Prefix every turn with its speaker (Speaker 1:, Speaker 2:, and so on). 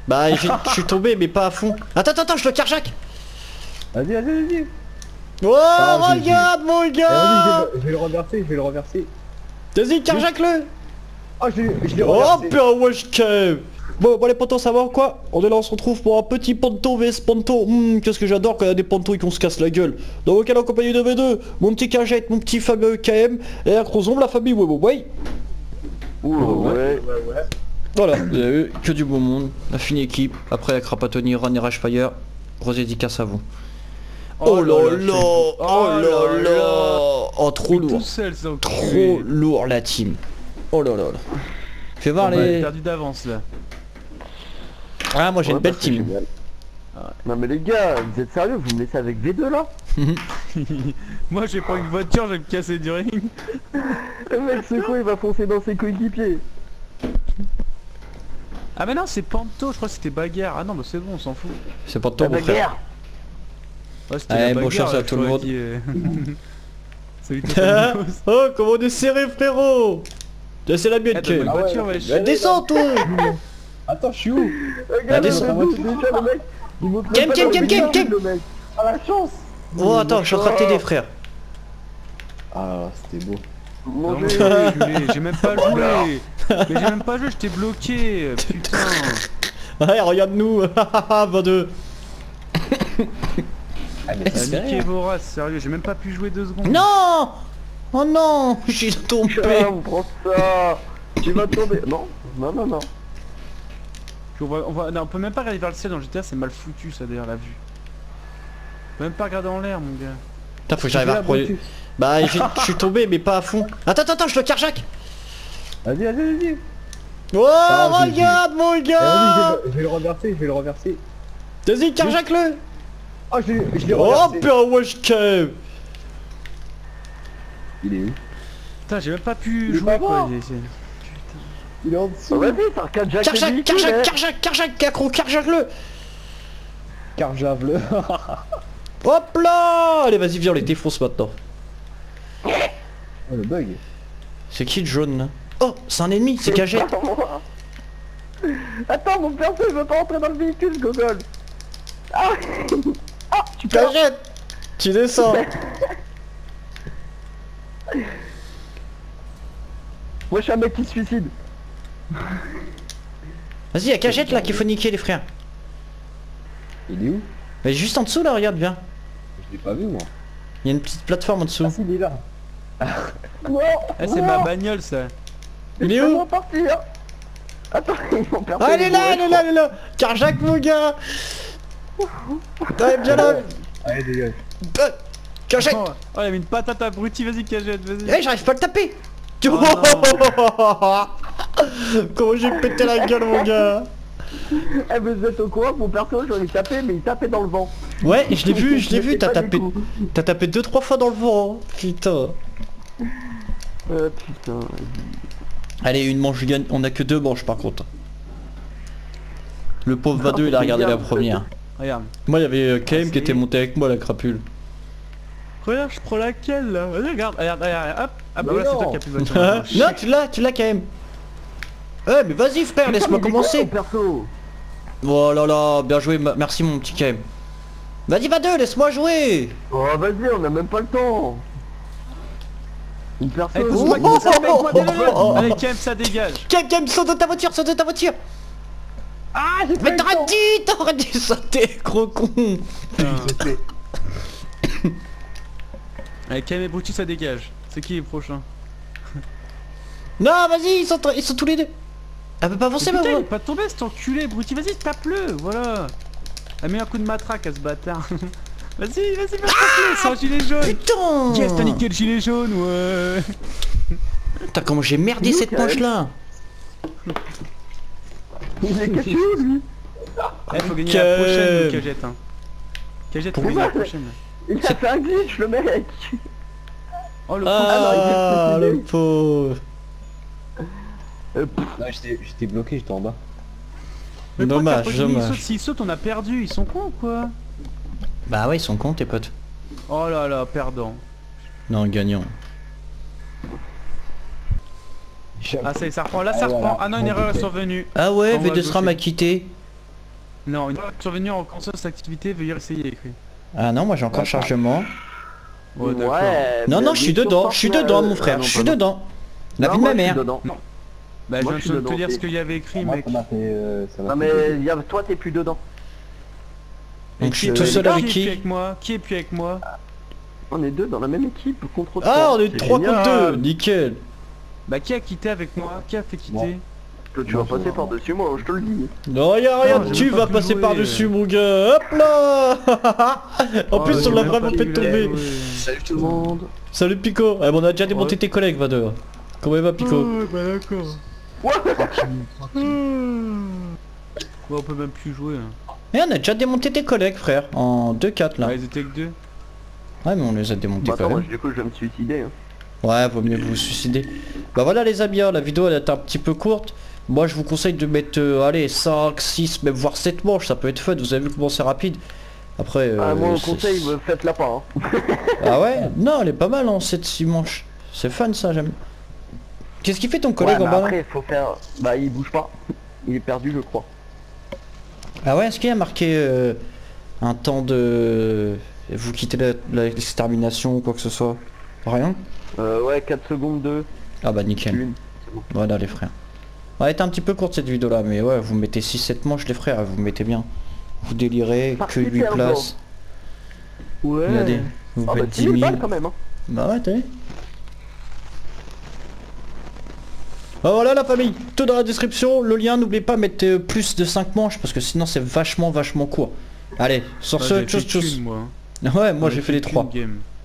Speaker 1: Bah je suis tombé mais pas à fond. Attends, je le carjack.
Speaker 2: Vas-y.
Speaker 1: Oh
Speaker 2: Ah,
Speaker 1: regarde mon
Speaker 2: Eh,
Speaker 1: gars.
Speaker 2: vas-y, je vais le renverser.
Speaker 1: Vas-y carjack-le.
Speaker 2: Ah, je l'ai
Speaker 1: Oh
Speaker 2: renversé.
Speaker 1: putain wesh que. Bon les potos ça va ou quoi? On est là, on se retrouve pour un petit ponto vs ponto. Qu'est-ce que j'adore quand il y a des pontos et qu'on se casse la gueule. Donc ok, en compagnie de V2, mon petit Cagette, mon petit fameux KM et la Crozombe, la famille Webo. Ouais.
Speaker 2: Ouais.
Speaker 1: Voilà, vous avez vu, que du beau monde, la fine équipe, après la Crapatoni, Run et Ragefire, gros dédicace à vous. Oh là là, oh là là, oh trop lourd,
Speaker 3: Tout seul, ça,
Speaker 1: trop lourd la team. Oh là là là. Fais voir les...
Speaker 3: perdu d'avance là.
Speaker 1: Ah moi j'ai une belle
Speaker 4: c'est
Speaker 1: team.
Speaker 4: génial. Non mais les gars, vous êtes sérieux? Vous me laissez avec V2 là?
Speaker 3: Moi j'ai pas une voiture, je vais me casser du ring.
Speaker 4: Le mec ce con il va foncer dans ses coéquipiers.
Speaker 3: Ah mais non c'est Panto, je crois que c'était bagarre. Ah non bah c'est bon, on s'en fout.
Speaker 1: C'est pas de
Speaker 4: La
Speaker 1: toi mon frère.
Speaker 4: bagarre.
Speaker 3: Ouais, c'était
Speaker 1: Allez,
Speaker 3: la
Speaker 1: bonne
Speaker 3: bagarre,
Speaker 1: chance à
Speaker 3: là,
Speaker 1: tout le
Speaker 3: je
Speaker 1: monde.
Speaker 3: crois, Salut Totanos.
Speaker 1: Oh comment on est serré frérot. C'est la mienne
Speaker 3: Eh, donne-moi
Speaker 1: que...
Speaker 3: une voiture, wesh.
Speaker 1: Bah, descends toi.
Speaker 2: Attends, je suis où?
Speaker 4: Regarde,
Speaker 1: descends.
Speaker 4: déjà le mec. Il monte
Speaker 1: Game,
Speaker 4: même pas
Speaker 1: game,
Speaker 4: dans
Speaker 1: game,
Speaker 4: le
Speaker 1: game,
Speaker 4: village,
Speaker 1: game.
Speaker 4: le mec.
Speaker 2: Ah la chance.
Speaker 1: Oh attends, je suis en train de t'aider frère.
Speaker 2: Ah, c'était beau.
Speaker 4: Mon
Speaker 3: Non, mais
Speaker 4: Dieu.
Speaker 3: j'ai même pas joué. Mais j'ai même pas joué, j'étais bloqué. Putain.
Speaker 1: Ouais regarde-nous. 22.
Speaker 2: Ah, mais
Speaker 3: Ah, Mickey Vorace, sérieux, j'ai même pas pu jouer 2 secondes.
Speaker 1: Non. Oh non, j'ai tombé.
Speaker 4: Ah, on prend ça. Tu vas tomber. Non.
Speaker 3: Puis non, on peut même pas regarder vers le ciel dans GTA, c'est mal foutu ça d'ailleurs la vue. On peut même pas regarder en l'air mon gars.
Speaker 1: Putain faut que j'arrive à reproduire. Bah je suis tombé mais pas à fond. Attends, je le carjack.
Speaker 2: Vas-y.
Speaker 1: Oh
Speaker 2: Ah, j'ai-
Speaker 1: regarde mon
Speaker 2: Eh,
Speaker 1: gars.
Speaker 2: vas-y, je vais le renverser.
Speaker 1: Vas-y carjack-le.
Speaker 2: Ah, je l'ai
Speaker 1: Oh
Speaker 2: renversé.
Speaker 1: putain wesh que.
Speaker 2: Il est où?
Speaker 3: Putain j'ai même pas pu
Speaker 2: Il est
Speaker 3: jouer
Speaker 2: pas
Speaker 3: quoi.
Speaker 2: mort. Il est en dessous.
Speaker 4: Vas-y, t'as qu'à jack
Speaker 1: Carjack-le.
Speaker 2: Carjave-le.
Speaker 1: Hop là. Allez vas-y viens on les défonce maintenant.
Speaker 2: Oh, le bug.
Speaker 1: C'est qui le jaune là? Oh c'est un ennemi, c'est Cagette.
Speaker 4: Attends, mon perso il veut pas rentrer dans le véhicule, gogol. Ah. Ah, tu peux.
Speaker 1: Cagette. Tu descends.
Speaker 4: Moi je suis un mec qui se suicide.
Speaker 1: Vas-y y'a Cagette là qu'il faut niquer les frères.
Speaker 2: Il est où?
Speaker 1: Mais juste en dessous là regarde viens.
Speaker 2: Je l'ai pas vu moi.
Speaker 1: Il y a une petite plateforme en dessous.
Speaker 2: Ah si, il est là.
Speaker 4: Non.
Speaker 3: Eh c'est ma bagnole ça.
Speaker 1: Il est où?
Speaker 4: Partir. Attends, mon perso.
Speaker 1: Ah elle est là. Carjack mon gars. Ouais bien là.
Speaker 2: Allez, dégage.
Speaker 1: Cagette.
Speaker 3: Oh, il avait une patate abrutie, vas-y Cagette, vas-y.
Speaker 1: Eh j'arrive pas à le taper.
Speaker 3: Oh,
Speaker 1: Comment j'ai pété la gueule mon gars.
Speaker 4: Eh mais vous êtes au courant que mon perso je l'ai tapé mais il tapait dans le vent.
Speaker 1: Ouais je l'ai vu,
Speaker 4: Mais
Speaker 1: t'as
Speaker 4: pas du
Speaker 1: tapé.
Speaker 4: coup.
Speaker 1: T'as tapé 2-3 fois dans le vent. Putain.
Speaker 4: Putain.
Speaker 1: Allez une manche gagne, on a que 2 manches par contre. Le pauvre Vadeux il a regardé la première.
Speaker 3: Regarde.
Speaker 1: Moi il y avait KM qui était monté avec moi la crapule.
Speaker 3: Regarde, je prends laquelle là. Vas-y regarde, regarde, hop. Ah bah
Speaker 2: Mais
Speaker 3: voilà c'est
Speaker 2: non.
Speaker 3: toi qui as plus de voiture.
Speaker 1: Non tu l'as KM. Eh mais vas-y frère laisse-moi commencer.
Speaker 4: Mon perso.
Speaker 1: Oh là là bien joué, merci mon petit KM. Vas-y Vadeux laisse-moi jouer.
Speaker 4: Oh vas-y, on a même pas le temps. Mon perso.
Speaker 3: Eh, pousse
Speaker 1: Oh,
Speaker 3: pas,
Speaker 1: oh,
Speaker 3: pousse pas,
Speaker 1: oh,
Speaker 3: mec,
Speaker 1: oh, oh, oh.
Speaker 3: allez Kem ça dégage.
Speaker 1: KM saute de ta voiture,
Speaker 4: Ah, j'ai pas
Speaker 1: Mais
Speaker 4: eu le temps.
Speaker 1: t'aurais dû sauter gros con.
Speaker 3: Allez Kem et Brutti ça dégage. C'est qui les prochains?
Speaker 1: Non vas-y ils sont tous les deux. Elle peut pas avancer
Speaker 3: Mais
Speaker 1: ma
Speaker 3: putain, il
Speaker 1: voix.
Speaker 3: est pas tombé cet enculé, Brutti, vas-y tape-le, voilà. Elle met un coup de matraque à ce bâtard. Vas-y, tape-le, c'est un gilet jaune.
Speaker 1: Putain.
Speaker 3: Yes, t'as niqué le gilet jaune, ouais.
Speaker 1: Putain comment j'ai merdé
Speaker 4: Nous,
Speaker 1: cette
Speaker 4: KM.
Speaker 1: manche là.
Speaker 4: Il est caché où lui?
Speaker 3: Eh, faut gagner
Speaker 1: Kem.
Speaker 3: la prochaine, Cagette, hein. Cagette, faut
Speaker 4: Pourquoi
Speaker 3: gagner la prochaine.
Speaker 4: Il a fait un glitch le mec.
Speaker 3: Oh le
Speaker 1: Ah
Speaker 4: non, il est
Speaker 1: le pauvre.
Speaker 2: Non, j'étais bloqué, j'étais en bas.
Speaker 3: Mais pourquoi
Speaker 1: Dommage,
Speaker 3: t'as pas dit,
Speaker 1: dommage.
Speaker 3: S'ils sautent, on a perdu, ils sont cons ou quoi?
Speaker 1: Bah ouais ils sont cons tes potes.
Speaker 3: Oh là là, perdant.
Speaker 1: Non gagnant.
Speaker 3: Ah ça y est, ça reprend, là ça
Speaker 2: Ah,
Speaker 3: reprend.
Speaker 2: voilà.
Speaker 3: Ah non, une erreur est survenue.
Speaker 1: Ah ouais
Speaker 3: On va
Speaker 1: V2 SRAM
Speaker 3: bloquer.
Speaker 1: m'a quitté.
Speaker 3: Non, une fois survenu en conscience d'activité, veuillez essayer écrit.
Speaker 1: Ah non, moi j'ai encore chargement.
Speaker 3: Ouais, d'accord.
Speaker 1: Non,
Speaker 4: mais
Speaker 1: non, je suis dedans, je suis dedans mon frère,
Speaker 4: non,
Speaker 1: je suis
Speaker 4: pas
Speaker 1: dedans. La
Speaker 4: non,
Speaker 1: vie de
Speaker 4: moi,
Speaker 1: ma
Speaker 4: je suis
Speaker 1: mère.
Speaker 4: dedans.
Speaker 3: Bah,
Speaker 4: Moi,
Speaker 3: je
Speaker 4: je suis
Speaker 3: viens de te
Speaker 4: dedans,
Speaker 3: dire
Speaker 4: c'est-
Speaker 3: ce qu'il y avait écrit,
Speaker 2: Moi,
Speaker 3: mec.
Speaker 2: ça m'a fait... ça m'a
Speaker 4: Non
Speaker 2: fait
Speaker 4: mais toi t'es plus dedans.
Speaker 1: Donc je suis
Speaker 3: Qui
Speaker 1: tout
Speaker 3: est-
Speaker 1: seul
Speaker 3: qui
Speaker 1: avec
Speaker 3: est plus
Speaker 1: qui?
Speaker 3: avec moi? Qui est plus avec moi?
Speaker 4: On est deux dans la même équipe contre
Speaker 1: Ah, on est
Speaker 4: C'est
Speaker 1: 3 contre
Speaker 4: génial.
Speaker 1: 2, nickel.
Speaker 3: Bah, qui a quitté avec moi? Qui a fait quitter?
Speaker 4: Que tu vas passer par-dessus moi, je te le dis.
Speaker 1: Non, y'a rien,
Speaker 3: Non, j'ai
Speaker 1: tu
Speaker 3: même pas
Speaker 1: vas
Speaker 3: pu
Speaker 1: passer
Speaker 3: jouer.
Speaker 1: par-dessus mon gars. Hop là. En
Speaker 3: Oh,
Speaker 1: plus,
Speaker 3: j'ai
Speaker 1: on l'a
Speaker 3: même
Speaker 1: vraiment
Speaker 3: pas
Speaker 1: fait
Speaker 3: pu
Speaker 1: tomber.
Speaker 3: jouer.
Speaker 4: Salut tout le monde.
Speaker 1: Salut Pico. Eh, bon, on a déjà démonté
Speaker 3: Ouais.
Speaker 1: tes collègues, va deux. Comment il va Pico?
Speaker 3: Bah, d'accord. Bon, on peut même plus jouer. Hein.
Speaker 1: Eh, on a déjà démonté tes collègues, frère. En 2-4 là.
Speaker 3: Ah, ils étaient que 2.
Speaker 1: Ouais, mais on les a démontés
Speaker 4: Bah
Speaker 1: quand
Speaker 4: attends, moi,
Speaker 1: même.
Speaker 4: du coup je vais me suicider. Hein.
Speaker 1: Ouais, vaut mieux vous suicider. Bah voilà les amis, hein, la vidéo elle est un petit peu courte. Moi je vous conseille de mettre, allez, 5, 6, même voire 7 manches, ça peut être fun, vous avez vu comment c'est rapide. Après...
Speaker 4: Ah, moi au
Speaker 1: c'est-
Speaker 4: conseil, faites-la pas. Hein.
Speaker 1: Ah ouais? Non, elle est pas mal en 7-6 manches. C'est fun ça, j'aime. Qu'est-ce qu'il fait ton collègue
Speaker 4: Ouais,
Speaker 1: en
Speaker 4: mais
Speaker 1: bas là?
Speaker 4: après faut faire... Bah il bouge pas. Il est perdu je crois.
Speaker 1: Ah ouais, est-ce qu'il y a marqué un temps de... Vous quittez l'extermination ou quoi que ce soit? Rien?
Speaker 4: Ouais 4 secondes 2.
Speaker 1: Ah bah nickel.
Speaker 4: Une.
Speaker 1: Voilà les frères. Ouais, elle est un petit peu courte cette vidéo là, mais ouais, vous mettez 6-7 manches les frères, vous mettez bien. Vous délirez, que
Speaker 4: Parfait,
Speaker 1: 8
Speaker 4: Pierre,
Speaker 1: places.
Speaker 4: Ouais.
Speaker 1: Regardez, vous
Speaker 4: Ah bah
Speaker 1: faites 10
Speaker 4: 10 000
Speaker 1: 000.
Speaker 4: balles quand même hein.
Speaker 1: Bah ouais, t'as vu. Bah voilà la famille, tout dans la description, le lien, n'oubliez pas de mettre plus de 5 manches parce que sinon c'est vachement court. Allez, sur ce, tchuss tchuss.
Speaker 3: Moi.
Speaker 1: Ouais, moi
Speaker 3: Ouais,
Speaker 1: j'ai fait les 3.
Speaker 3: qu'une game.